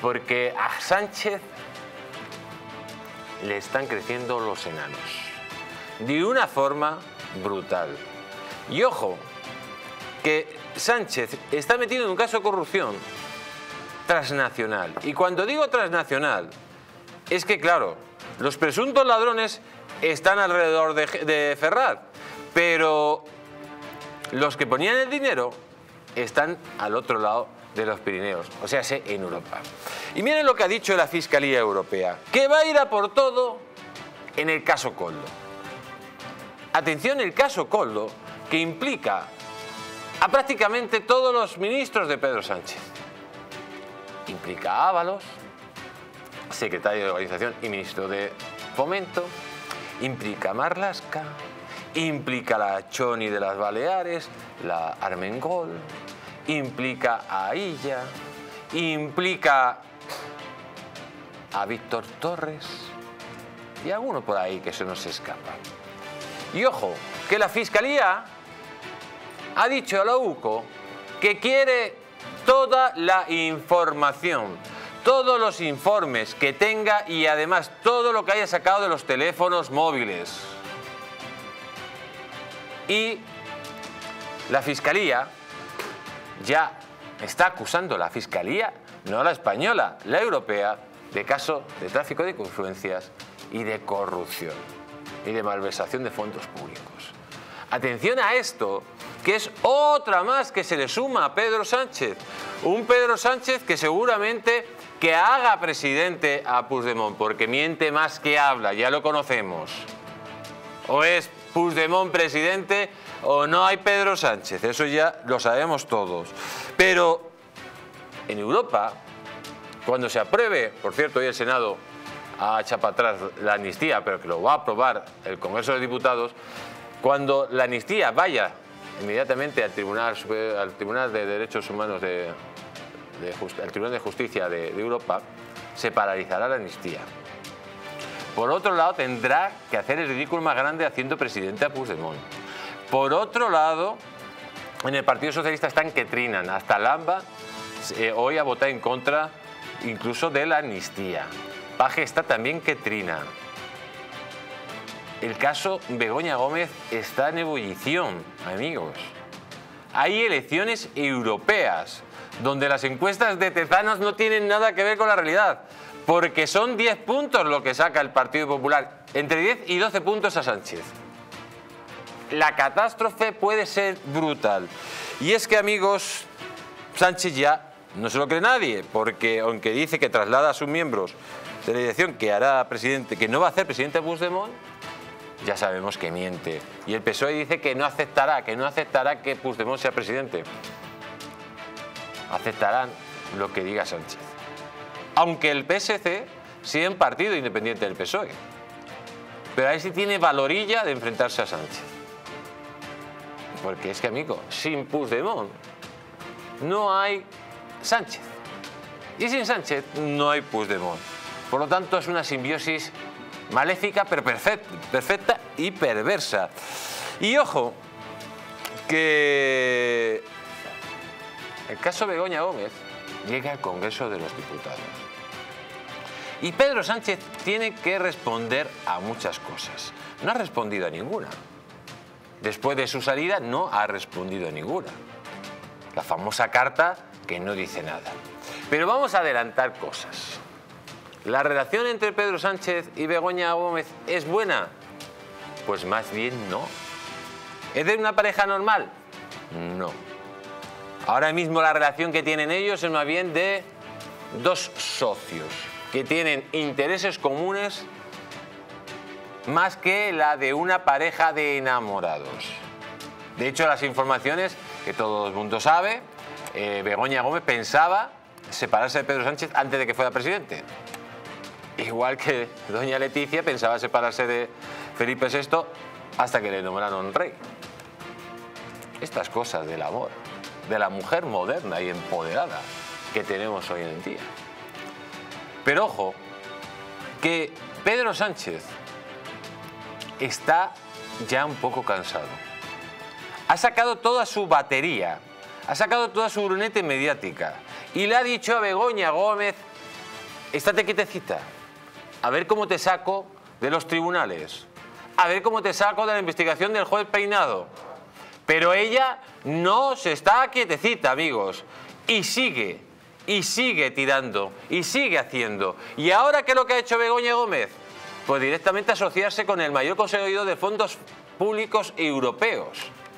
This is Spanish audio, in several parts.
porque a Sánchez le están creciendo los enanos de una forma brutal. Y ojo, que Sánchez está metido en un caso de corrupción transnacional. Y cuando digo transnacional, es que, claro, los presuntos ladrones están alrededor de Ferraz, pero los que ponían el dinero están al otro lado de los Pirineos, o sea, en Europa. Y miren lo que ha dicho la Fiscalía Europea, que va a ir a por todo en el caso Koldo. Atención, el caso Koldo, que implica a prácticamente todos los ministros de Pedro Sánchez. Implica a Ábalos, secretario de Organización y ministro de Fomento, implica a Marlaska, implica a la Choni de las Baleares, la Armengol, implica a Illa, implica a Víctor Torres y alguno por ahí que se nos escapa. Y ojo, que la Fiscalía ha dicho a la UCO que quiere toda la información, todos los informes que tenga y además todo lo que haya sacado de los teléfonos móviles. Y la Fiscalía ya está acusando, la Fiscalía, no la española, la europea, de caso de tráfico de influencias y de corrupción y de malversación de fondos públicos. Atención a esto, que es otra más que se le suma a Pedro Sánchez. Un Pedro Sánchez que seguramente que haga presidente a Puigdemont, porque miente más que habla, ya lo conocemos. O es Puigdemont presidente o no hay Pedro Sánchez, eso ya lo sabemos todos. Pero en Europa, cuando se apruebe, por cierto, hoy el Senado ha echado para atrás la amnistía, pero que lo va a aprobar el Congreso de Diputados, cuando la amnistía vaya inmediatamente al Tribunal de Derechos Humanos, al Tribunal de Justicia de Europa, se paralizará la amnistía. Por otro lado, tendrá que hacer el ridículo más grande haciendo presidente a Puigdemont. Por otro lado, en el Partido Socialista están que trinan. Hasta Lamba hoy ha votado en contra incluso de la amnistía. Paje está también que trina. El caso Begoña Gómez está en ebullición, amigos. Hay elecciones europeas, donde las encuestas de Tezanos no tienen nada que ver con la realidad, porque son 10 puntos lo que saca el Partido Popular, entre 10 y 12 puntos a Sánchez. La catástrofe puede ser brutal. Y es que, amigos, Sánchez ya no se lo cree nadie, porque aunque dice que traslada a sus miembros de la dirección que hará presidente, que no va a hacer presidente a Puigdemont, ya sabemos que miente. Y el PSOE dice que no aceptará que Puigdemont sea presidente. Aceptarán lo que diga Sánchez. Aunque el PSC sigue en partido independiente del PSOE. Pero ahí sí tiene valorilla de enfrentarse a Sánchez. Porque es que, amigo, sin Puigdemont no hay Sánchez. Y sin Sánchez no hay Puigdemont. Por lo tanto, es una simbiosis maléfica, pero perfecta y perversa. Y ojo, que el caso Begoña Gómez llega al Congreso de los Diputados. Y Pedro Sánchez tiene que responder a muchas cosas. No ha respondido a ninguna. Después de su salida no ha respondido a ninguna. La famosa carta que no dice nada. Pero vamos a adelantar cosas. ¿La relación entre Pedro Sánchez y Begoña Gómez es buena? Pues más bien no. ¿Es de una pareja normal? No. Ahora mismo la relación que tienen ellos es más bien de dos socios que tienen intereses comunes más que la de una pareja de enamorados. De hecho, las informaciones que todo el mundo sabe, Begoña Gómez pensaba separarse de Pedro Sánchez antes de que fuera presidente. Igual que doña Leticia pensaba separarse de Felipe VI hasta que le nombraron rey. Estas cosas del amor, de la mujer moderna y empoderada que tenemos hoy en día. Pero ojo, que Pedro Sánchez está ya un poco cansado. Ha sacado toda su batería, ha sacado toda su brunete mediática y le ha dicho a Begoña Gómez estate quietecita, a ver cómo te saco de los tribunales, a ver cómo te saco de la investigación del juez Peinado. Pero ella no se está quietecita, amigos, y sigue tirando, y sigue haciendo. ¿Y ahora qué es lo que ha hecho Begoña Gómez? Pues directamente asociarse con el mayor conseguidor de fondos públicos europeos.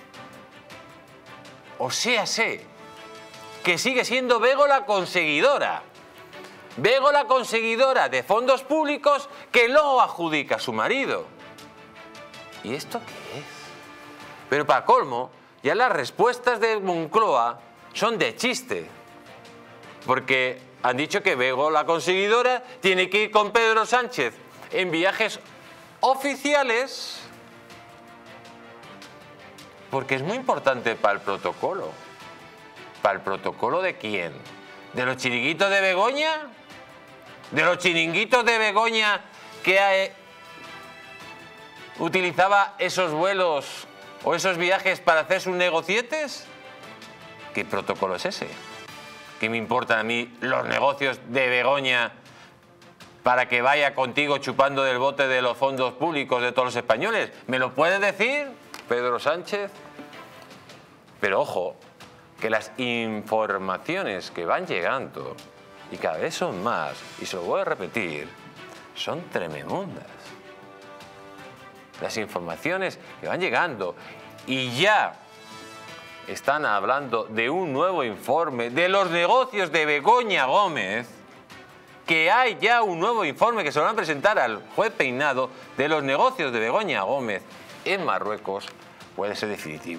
O sea, sé que sigue siendo Bego la conseguidora. Bego la conseguidora de fondos públicos que luego adjudica a su marido. ¿Y esto qué es? Pero para colmo, ya las respuestas de Moncloa son de chiste. Porque han dicho que Bego la conseguidora tiene que ir con Pedro Sánchez en viajes oficiales porque es muy importante para el protocolo. ¿Para el protocolo de quién? ¿De los chiringuitos de Begoña? ¿De los chiringuitos de Begoña que utilizaba esos vuelos o esos viajes para hacer sus negocietes? ¿Qué protocolo es ese? ¿Qué me importan a mí los negocios de Begoña para que vaya contigo chupando del bote de los fondos públicos de todos los españoles? ¿Me lo puedes decir, Pedro Sánchez? Pero ojo, que las informaciones que van llegando, y cada vez son más, y se lo voy a repetir, son tremendas. Las informaciones que van llegando y ya están hablando de un nuevo informe de los negocios de Begoña Gómez, que hay ya un nuevo informe que se lo van a presentar al juez Peinado de los negocios de Begoña Gómez en Marruecos, puede ser definitivo.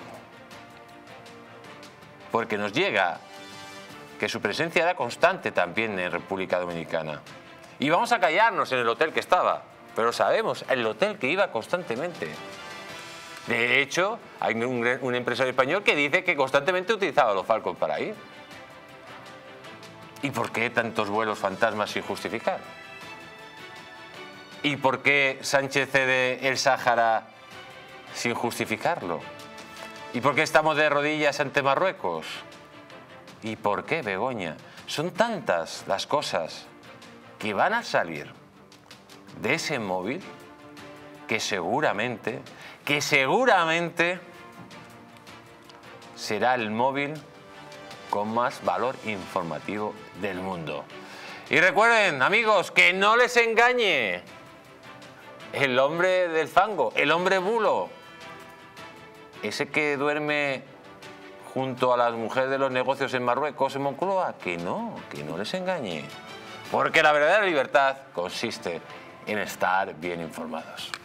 Porque nos llega que su presencia era constante también en República Dominicana. Y vamos a callarnos en el hotel que estaba, pero sabemos, el hotel que iba constantemente. De hecho, hay un empresario español que dice que constantemente utilizaba los Falcon para ir. ¿Y por qué tantos vuelos fantasmas sin justificar? ¿Y por qué Sánchez cede el Sáhara sin justificarlo? ¿Y por qué estamos de rodillas ante Marruecos? ¿Y por qué Begoña? Son tantas las cosas que van a salir de ese móvil que seguramente será el móvil con más valor informativo del mundo. Y recuerden, amigos, que no les engañe el hombre del fango, el hombre bulo, ese que duerme junto a las mujeres de los negocios en Marruecos, en Moncloa, que no les engañe. Porque la verdadera libertad consiste en estar bien informados.